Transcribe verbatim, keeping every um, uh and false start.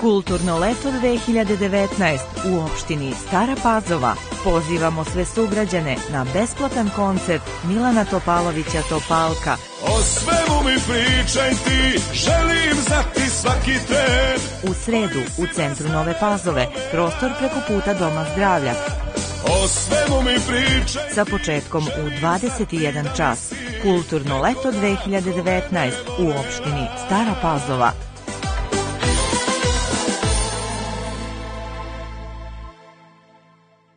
Kulturno leto dve hiljade devetnaest u opštini Stara Pazova. Pozivamo sve sugrađane na besplatan koncert Milana Topalovića Topalka. O svemu mi pričaj ti, želim znati svaki tren. U sredu u centru Nove Pazove, prostor preko puta Doma zdravlja. O svemu mi pričaj. Sa početkom u dvadeset jedan čas. Kulturno leto dve hiljade devetnaest u opštini Stara Pazova.